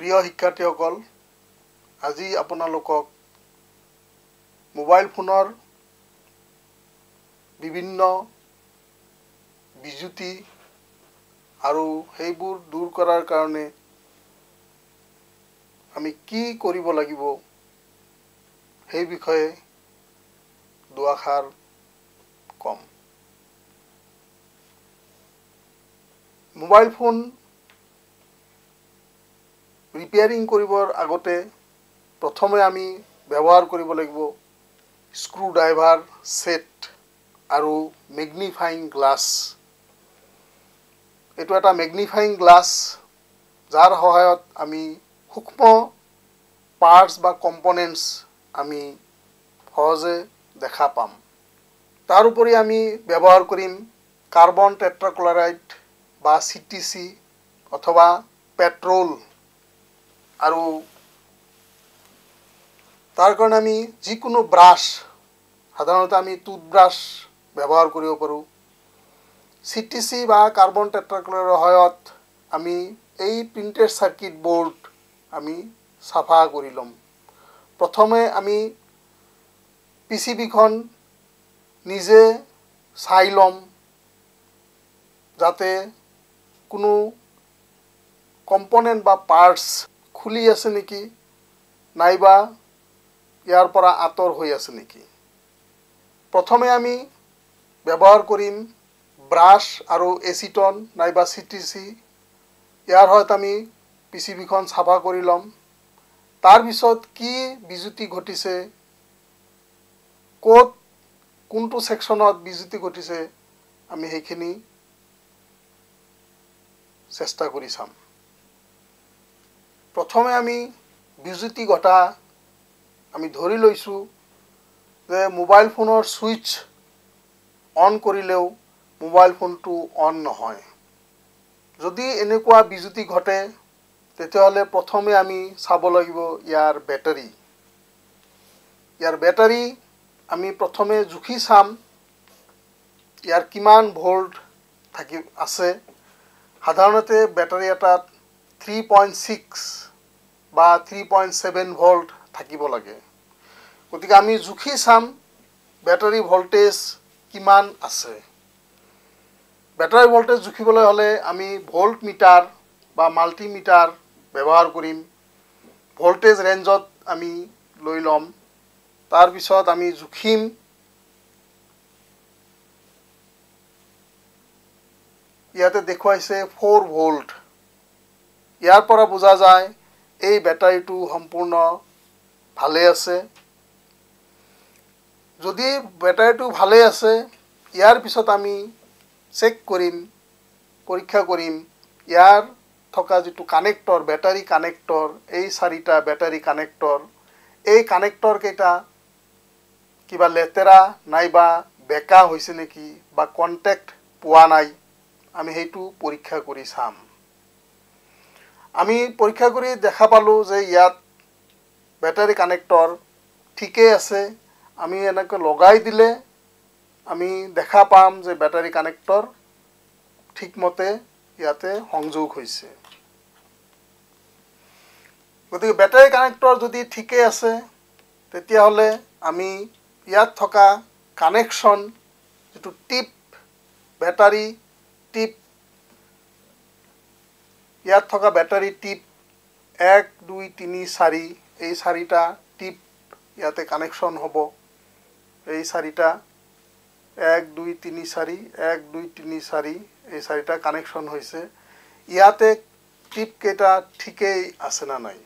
প্ৰিয় শিক্ষাৰ্থীসকল, আজি আপোনালোকক মোবাইল ফোনৰ বিভিন্ন বিজুতি আৰু সেইবোৰ দূৰ কৰাৰ কাৰণে আমি কি কৰিব লাগিব সেই বিষয়ে দুআষাৰ কম। মোবাইল ফোন ৰিপেয়াৰিং কৰিবৰ আগতে প্ৰথমে আমি ব্যৱহাৰ কৰিব লাগিব স্ক্ৰু ড্ৰাইভাৰ সেট আৰু মেগনিফাইং গ্লাছ। এইটো এটা মেগনিফাইং গ্লাছ যাৰ সহায়ত আমি সূক্ষ্ম পাৰ্টছ বা কম্পনেণ্টছ আমি সহজে দেখা পাম। তাৰোপৰি আমি ব্যৱহাৰ কৰিম কাৰ্বন টেট্ৰাক্লৰাইড বা CTC অথবা পেট্ৰল, আৰু তাৰ কাৰণে আমি যিকোনো ব্ৰাছ, সাধাৰণতে আমি টুথব্ৰাছ ব্যৱহাৰ কৰিব পাৰোঁ। CTC বা কাৰ্বন টেট্ৰাক্লৰাইডৰ সহায়ত আমি এই প্ৰিণ্টেড চাৰ্কিট বোৰ্ড আমি চাফা কৰি ল'ম। প্ৰথমে আমি PCBখন নিজে চাই ল'ম যাতে কোনো কম্পনেণ্ট বা পাৰ্টছ খুলি আছে নেকি, নাইবা ইয়াৰ পৰা আঁতৰ হৈ আছে নেকি। প্ৰথমে আমি ব্যৱহাৰ কৰিম ব্ৰাছ আৰু এচিটন নাইবা CTC। ইয়াৰ সহায়ত আমি PCBখন চাফা কৰি ল'ম। তাৰপিছত কি বিজুতি ঘটিছে, ক'ত কোনটো ছেকশ্যনত বিজুতি ঘটিছে, আমি সেইখিনি চেষ্টা কৰি চাম। প্ৰথমে আমি বিজুতি ঘটা আমি ধৰি লৈছোঁ যে মোবাইল ফোনৰ ছুইচ অন কৰিলেও মোবাইল ফোনটো অন নহয়। যদি এনেকুৱা বিজুতি ঘটে তেতিয়াহ'লে প্ৰথমে আমি চাব লাগিব ইয়াৰ বেটাৰী। ইয়াৰ বেটাৰী আমি প্ৰথমে জুখি চাম ইয়াৰ কিমান ভল্ট আছে। সাধাৰণতে বেটাৰী এটাত 3.6 বা 3.7 ভল্ট থাকিব লাগে। গতিকে আমি জুখি চাম বেটাৰী ভল্টেজ কিমান আছে। বেটাৰী ভল্টেজ জুখিবলৈ হ'লে আমি ভল্ট মিটাৰ বা মাল্টিমিটাৰ ব্যৱহাৰ কৰিম। ভল্টেজ ৰেঞ্জত আমি লৈ ল'ম। তাৰপিছত আমি জুখিম ইয়াতে দেখুৱাইছে 4 ভল্ট। ইয়াৰ পৰা বুজা যায় এই বেটাৰীটো সম্পূৰ্ণ ভালে আছে। যদি বেটাৰীটো ভালে আছে, ইয়াৰ পিছত আমি চেক কৰিম, পৰীক্ষা কৰিম ইয়াৰ থকা যিটো কানেক্টৰ, বেটাৰী কানেক্টৰ, এই 4টা বেটাৰী কানেক্টৰ, এই কানেক্টৰকেইটা কিবা লেতেৰা নাইবা বেকা হৈছে নেকি বা কণ্টেক্ট পোৱা নাই, আমি সেইটো পৰীক্ষা কৰি চাম। আমি পৰীক্ষা কৰি দেখা পালোঁ যে ইয়াত বেটাৰী কানেক্টৰ ঠিকেই আছে। আমি এনেকৈ লগাই দিলে আমি দেখা পাম যে বেটাৰী কানেক্টৰ ঠিকমতে ইয়াতে সংযোগ হৈছে। গতিকে বেটাৰী কানেক্টৰ যদি ঠিকেই আছে তেতিয়াহ'লে আমি ইয়াত থকা কানেকশ্যন যিটো টিপ, বেটাৰী টিপ, ইয়াত থকা বেটাৰী টিপ 1, 2, 3, 4 এই 4টা টিপ ইয়াতে কানেকশ্যন হ'ব। এই 4টা 1, 2, 3, 4, 1, 2, 3, 4 এই 4টা কানেকশ্যন হৈছে। ইয়াতে টিপকেইটা ঠিকেই আছে না নাই।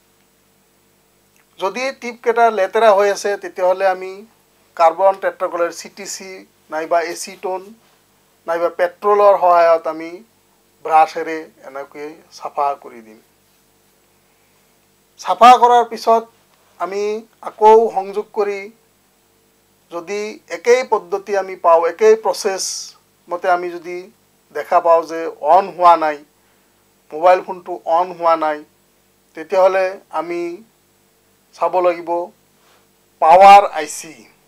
যদি টিপকেইটা লেতেৰা হৈ আছে তেতিয়াহ'লে আমি কাৰ্বন টেট্ৰাক্লৰাইড CTC নাইবা এচিটন নাইবা পেট্ৰলৰ সহায়ত আমি ব্ৰাছেৰে এনেকৈ চাফা কৰি দিম। চাফা কৰাৰ পিছত আমি আকৌ সংযোগ কৰি যদি একেই পদ্ধতি আমি পাওঁ, একেই প্ৰচেছ মতে আমি যদি দেখা পাওঁ যে অন হোৱা নাই, মোবাইল ফোনটো অন হোৱা নাই, তেতিয়াহ'লে আমি চাব লাগিব পাৱাৰ IC।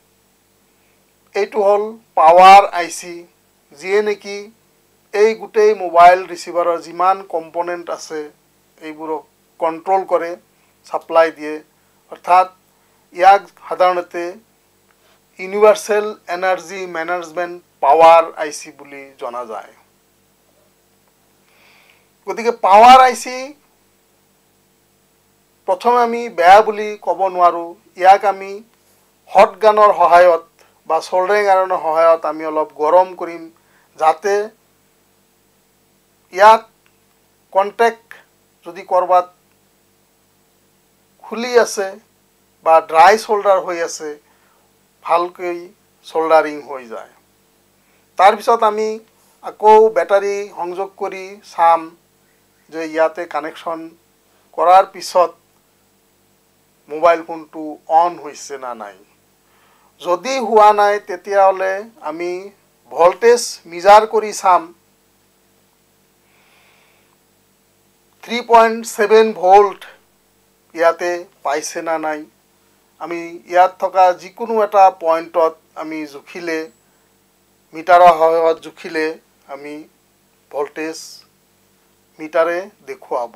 এইটো হ'ল পাৱাৰ IC, যিয়ে নেকি এই গোটেই মোবাইল ৰিচিভাৰৰ যিমান কম্পনেণ্ট আছে এইবোৰক কণ্ট্ৰোল কৰে, ছাপ্লাই দিয়ে। অৰ্থাৎ ইয়াক সাধাৰণতে universal energy management power IC বুলি জনা যায়। গতিকে পাৱাৰ IC প্ৰথমে আমি বেয়া বুলি ক'ব নোৱাৰোঁ। ইয়াক আমি হট গানৰ সহায়ত বা সোল্ডাৰিং আইৰণৰ সহায়ত আমি অলপ গৰম কৰিম, যাতে ইয়াত কণ্টেক্ট যদি ক'ৰবাত খুলি আছে বা ড্ৰাই সোল্ডাৰ হৈ আছে, ভালকৈ সোল্ডাৰিং হৈ যায়। তাৰপিছত আমি আকৌ বেটাৰী সংযোগ কৰি চাম যে ইয়াতে কানেকশ্যন কৰাৰ পিছত মোবাইল ফোনটো অন হৈছে না নাই। যদি হোৱা নাই তেতিয়াহ'লে আমি ভল্টেজ মিজাৰ কৰি চাম। 3.7 ভোল্ট ইয়াতে পাইছে না নাই। আমি ইয়াত থকা যিকোনো এটা পইণ্টত আমি জুখিলে, মিটাৰৰ সহায়ত জুখিলে আমি ভল্টেজ মিটাৰে দেখুৱাব।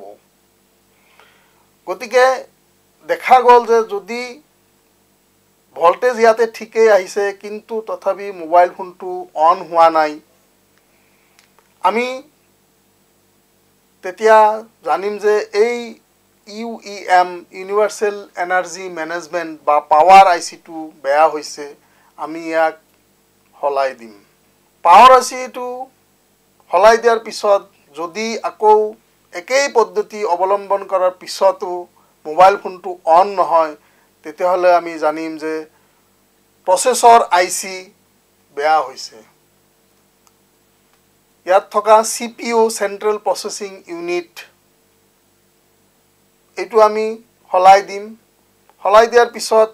গতিকে দেখা গ'ল যে যদি ভল্টেজ ইয়াতে ঠিকেই আহিছে, কিন্তু তথাপি মোবাইল ফোনটো অন হোৱা নাই, আমি তেতিয়া জানিম যে এই UEM ইউনিভাৰ্চেল এনাৰ্জি মেনেজমেণ্ট বা পাৱাৰ ICটো বেয়া হৈছে। আমি ইয়াক সলাই দিম। পাৱাৰ ICটো সলাই দিয়াৰ পিছত যদি আকৌ একেই পদ্ধতি অৱলম্বন কৰাৰ পিছতো মোবাইল ফোনটো অন নহয়, তেতিয়াহ'লে আমি জানিম যে প্ৰচেছৰ IC বেয়া হৈছে। ইয়াত থকা CPU চেণ্ট্ৰেল প্ৰচেছিং ইউনিট, এইটো আমি সলাই দিম। সলাই দিয়াৰ পিছত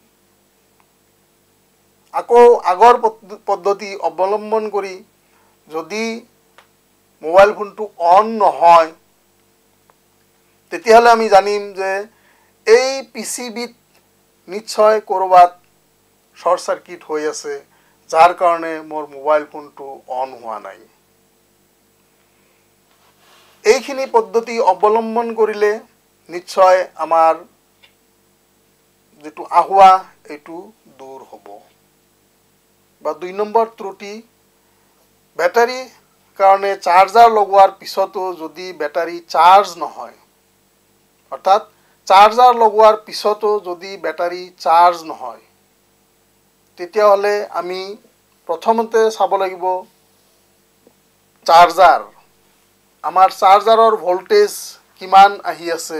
আকৌ আগৰ পদ্ধতি অৱলম্বন কৰি যদি মোবাইল ফোনটো অন নহয়, তেতিয়াহ'লে আমি জানিম যে এই PCBত নিশ্চয় ক'ৰবাত শ্বৰ্ট চাৰ্কিট হৈ আছে, যাৰ কাৰণে মোৰ মোবাইল ফোনটো অন হোৱা নাই। এইখিনি পদ্ধতি অৱলম্বন কৰিলে নিশ্চয় আমাৰ যিটো আহুৱা এইটো দূৰ হ'ব। বা 2 নম্বৰ ত্ৰুটি, বেটাৰী কাৰণে চাৰ্জাৰ লগোৱাৰ পিছতো যদি বেটাৰী চাৰ্জ নহয়, অৰ্থাৎ চাৰ্জাৰ লগোৱাৰ পিছতো যদি বেটাৰী চাৰ্জ নহয়, তেতিয়াহ'লে আমি প্ৰথমতে চাব লাগিব চাৰ্জাৰ। আমাৰ চাৰ্জাৰৰ ভল্টেজ কিমান আহি আছে।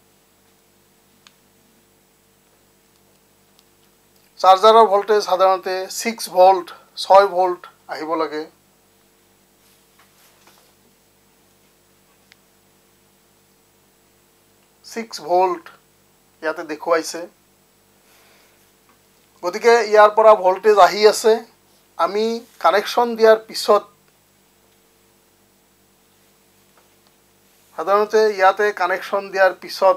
চাৰ্জাৰৰ ভল্টেজ সাধাৰণতে 6 ভোল্ট 6 ভোল্ট আহিব লাগে। ভোল্ট ইয়াতে দেখুৱাইছে। গতিকে ইয়াৰ পৰা ভল্টেজ আহি আছে। আমি কানেকশ্যন দিয়াৰ পিছত সাধাৰণতে ইয়াতে কানেকশ্যন দিয়াৰ পিছত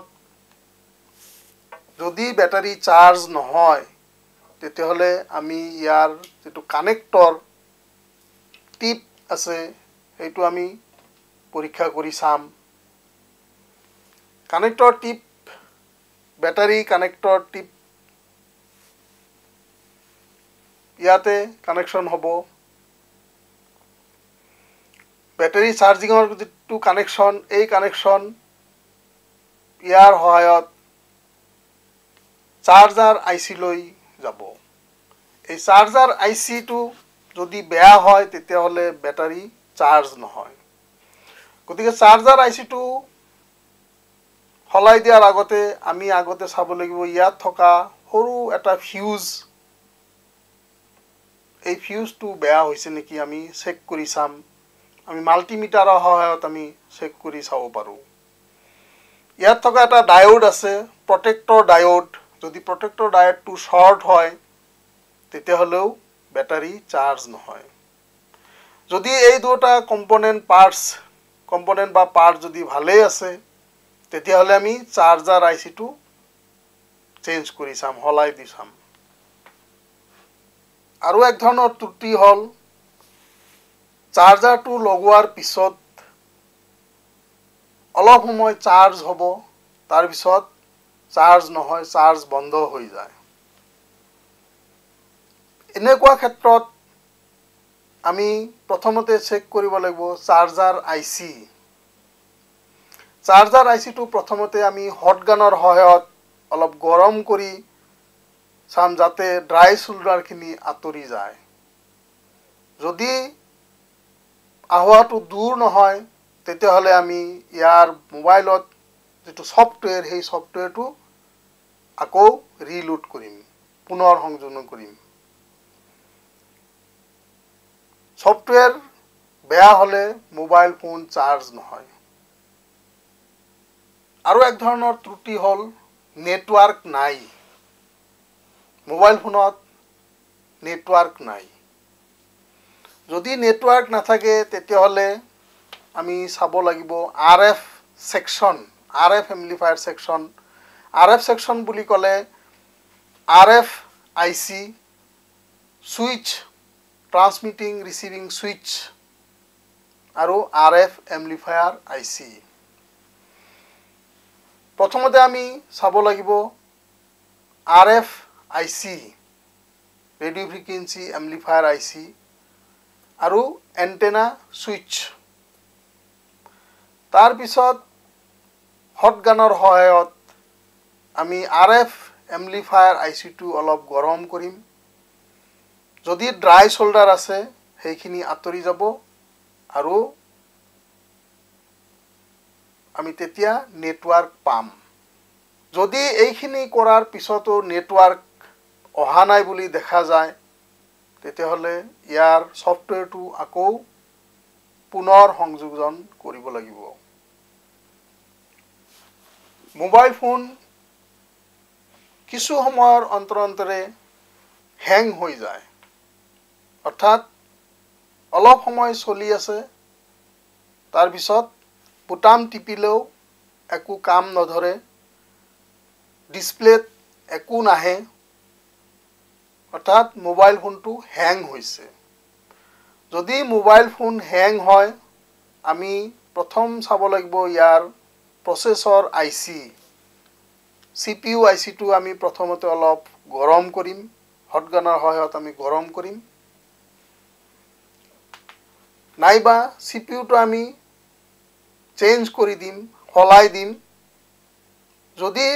যদি বেটাৰী চাৰ্জ নহয়, তেতিয়াহ'লে আমি ইয়াৰ যিটো কানেক্টৰ টিপ আছে সেইটো আমি পৰীক্ষা কৰি চাম। Connector tip, battery connector tip ইয়াতে কানেকশ্যন হ'ব। বেটাৰী চাৰ্জিঙৰ যিটো কানেকশ্যন, এই কানেকশ্যন ইয়াৰ সহায়ত চাৰ্জাৰ IC লৈ যাব। এই চাৰ্জাৰ ICটো যদি বেয়া হয়, তেতিয়াহ'লে বেটাৰী চাৰ্জ নহয়। গতিকে চাৰ্জাৰ ICটো সলাই দিয়াৰ আগতে আমি আগতে চাব লাগিব ইয়াত থকা সৰু এটা ফিউজ, এই ফিউজটো বেয়া হৈছে নেকি আমি চেক কৰি চাম। আমি মাল্টিমিটাৰৰ সহায়ত আমি চেক কৰি চাব পাৰোঁ। ইয়াত থকা এটা ডায়োড আছে, প্ৰটেক্টৰ ডায়োড। যদি প্ৰটেক্টৰ ডায়োডটো শ্বৰ্ট হয়, তেতিয়াহ'লেও বেটাৰী চাৰ্জ নহয়। যদি এই দুটা কম্পনেণ্ট বা পাৰ্টছ যদি ভালেই আছে, তেতিয়াহ'লে আমি চাৰ্জাৰ ICটো চেঞ্জ কৰি চাম, সলাই দি চাম। আৰু এক ধৰণৰ ত্ৰুটি হ'ল চাৰ্জাৰটো লগোৱাৰ পিছত অলপ সময় চাৰ্জ হ'ব, তাৰপিছত চাৰ্জ নহয়, চাৰ্জ বন্ধ হৈ যায়। এনেকুৱা ক্ষেত্ৰত আমি প্ৰথমতে চেক কৰিব লাগিব চাৰ্জাৰ আইচি। চাৰ্জাৰ আইচিটো প্ৰথমতে আমি হটগানৰ সহায়ত অলপ গৰম কৰি চাম যাতে ড্ৰাই শোল্ডাৰখিনি আঁতৰি যায়। যদি আহোৱাটো দূৰ নহয় তেতিয়াহ'লে আমি ইয়াৰ মোবাইলত যিটো ছফ্টৱেৰ সেই ছফ্টৱেৰটো আকৌ ৰিলোড কৰিম, পুনৰ সংযোজন কৰিম। ছফ্টৱেৰ বেয়া হ'লে মোবাইল ফোন চাৰ্জ নহয়। আৰু এক ধৰণৰ ত্ৰুটি হ'ল নেটৱৰ্ক নাই। মোবাইল ফোনত নেটৱৰ্ক নাই। যদি নেটৱৰ্ক নাথাকে তেতিয়াহ'লে আমি চাব লাগিব RF section, RF amplifier section. RF section বুলি ক'লে RF IC, switch, transmitting receiving switch আৰু RF এম্প্লিফায়াৰ আইচি। প্ৰথমতে আমি চাব লাগিব RF আইচি, ৰেডিঅ' ফ্ৰিকুৱেঞ্চি এম্প্লিফায়াৰ আইচি আৰু এণ্টেনা সুইচ। তাৰপিছত হটগানৰ সহায়ত আমি RF এম্প্লিফায়াৰ আইচিটো অলপ গৰম কৰিম। যদি ড্ৰাই শোল্ডাৰ আছে সেইখিনি আঁতৰি যাব আৰু আমি তেতিয়া নেটৱৰ্ক পাম। যদি এইখিনি কৰাৰ পিছতো নেটৱৰ্ক অহা নাই বুলি দেখা যায় তেতিয়াহ'লে ইয়াৰ ছফ্টৱেৰটো আকৌ পুনৰ সংযোজন কৰিব লাগিব। মোবাইল ফোন কিছু সময়ৰ অন্তৰে হেং হৈ যায়, অৰ্থাৎ অলপ সময় চলি আছে তাৰপিছত বুটাম টিপিলেও একো কাম নধৰে, ডিসপ্লেত একো নাহে, অৰ্থাৎ মোবাইল ফোনটো হেং হৈছে। যদি মোবাইল ফোন হেং হয় আমি প্ৰথম চাব লাগিব ইয়াৰ প্ৰচেছৰ আইচি, CPU আইচিটো আমি প্ৰথমতে অলপ গৰম কৰিম, হটগানৰ সহায়ত আমি গৰম কৰিম। নাইবা CPUটো আমি চেঞ্জ কৰি দিম, সলাই দিম। যদি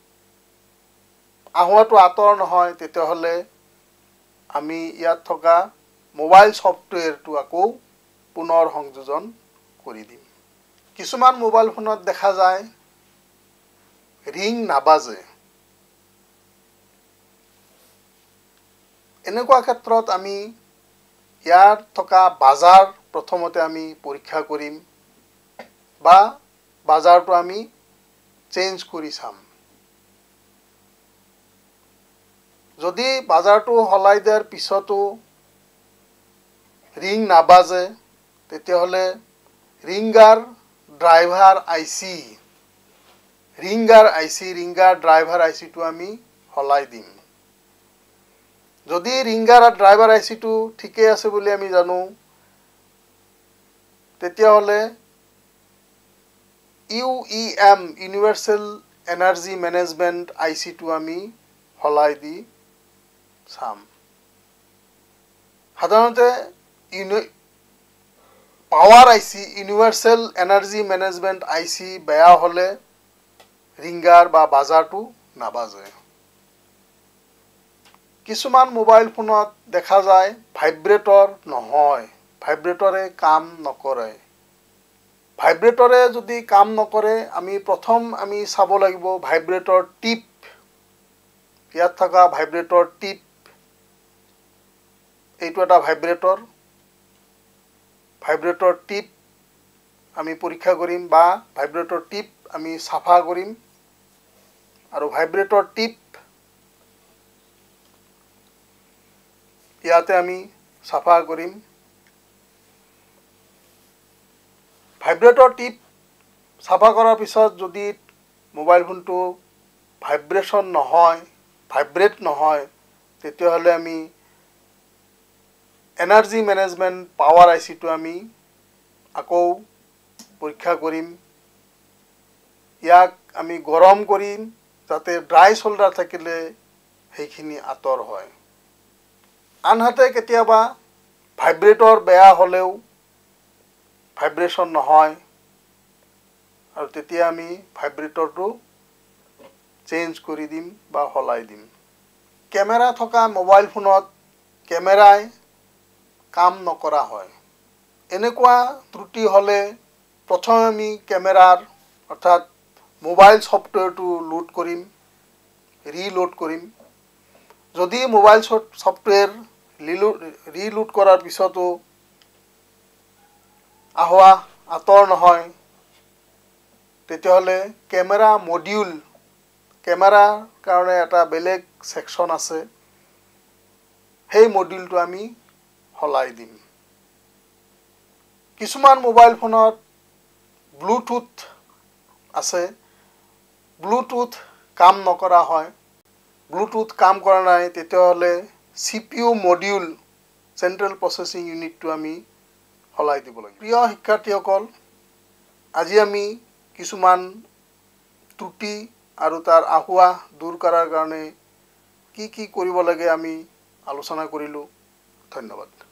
আহোৱাটো আঁতৰ নহয় তেতিয়াহ'লে আমি ইয়াত থকা মোবাইল ছফ্টৱেৰটো আকৌ পুনৰ সংযোজন কৰি দিম। কিছুমান মোবাইল ফোনত দেখা যায় ৰিং নাবাজে। এনেকুৱা ক্ষেত্ৰত আমি ইয়াত থকা বাজাৰ প্ৰথমতে আমি পৰীক্ষা কৰিম বা বাজাৰটো আমি চেঞ্জ কৰি চাম। যদি বাজাৰটো সলাই দিয়াৰ পিছতো ৰিং নাবাজে তেতিয়াহ'লে ৰিংগাৰ ড্ৰাইভাৰ আইচি, ৰিংগাৰ ড্ৰাইভাৰ আইচিটো আমি সলাই দিম। যদি ৰিংগাৰ ড্ৰাইভাৰ আইচিটো ঠিকে আছে বুলি আমি জানো তেতিয়াহ'লে UEM ইউনিভাৰ্চেল এনাৰ্জি মেনেজমেণ্ট আইচিটো আমি সলাই দি চাম। সাধাৰণতে power IC, universal energy management IC বেয়া হ'লে ৰিংগাৰ বা বাজাৰটো নাবাজে। কিছুমান মোবাইল ফোনত দেখা যায় ভাইব্ৰেটৰ নহয়, ভাইব্ৰেটৰে কাম নকৰে। ভাইব্ৰেটৰে যদি কাম নকৰে আমি প্ৰথম চাব লাগিব ভাইব্ৰেটৰ টিপ। ইয়াত থকা ভাইব্ৰেটৰ টিপ, এইটো এটা ভাইব্ৰেটৰ টিপ আমি পৰীক্ষা কৰিম বা ভাইব্ৰেটৰ টিপ আমি চাফা কৰিম আৰু ভাইব্ৰেটৰ টিপ ইয়াতে আমি চাফা কৰিম। ভাইব্ৰেটৰ টিপ চাফা কৰাৰ পিছত যদি মোবাইল ফোনটো ভাইব্ৰেট নহয় তেতিয়াহ'লে আমি এনাৰ্জি মেনেজমেণ্ট পাৱাৰ আইচিটো আমি আকৌ পৰীক্ষা কৰিম। ইয়াক আমি গৰম কৰিম যাতে ড্ৰাই শোল্ডাৰ থাকিলে সেইখিনি আঁতৰ হয়। আনহাতে কেতিয়াবা ভাইব্ৰেটৰ বেয়া হ'লেও ভাইব্ৰেশ্যন নহয়, আৰু তেতিয়া আমি ভাইব্ৰেটৰটো চেঞ্জ কৰি দিম বা সলাই দিম। কেমেৰা থকা মোবাইল ফোনত কেমেৰাই কাম নকৰা হয়। এনেকুৱা ত্ৰুটি হ'লে প্ৰথমে আমি কেমেৰাৰ অৰ্থাৎ মোবাইল ছফ্টৱেৰটো লোড কৰিম, ৰিলোড কৰিম। যদি মোবাইল ছফ্টৱেৰ ৰিলোড কৰাৰ পিছতো আহোৱা আঁতৰ নহয়, তেতিয়াহ'লে কেমেৰা মডিউল, কেমেৰাৰ কাৰণে এটা বেলেগ ছেকশ্যন আছে, সেই মডিউলটো আমি সলাই দিম। কিছুমান মোবাইল ফোনত ব্লুটুথ আছে, ব্লুটুথ কাম নকৰা হয়। ব্লুটুথ কাম কৰা নাই, তেতিয়াহ'লে CPU মডিউল, চেণ্ট্ৰেল প্ৰচেছিং ইউনিটটো আমি সলাই দিব লাগিব। প্ৰিয় শিক্ষাৰ্থীসকল, আজি আমি কিছুমান ত্ৰুটি আৰু তাৰ আহোৱা দূৰ কৰাৰ কাৰণে কি কৰিব লাগে আমি আলোচনা কৰিলোঁ। ধন্যবাদ।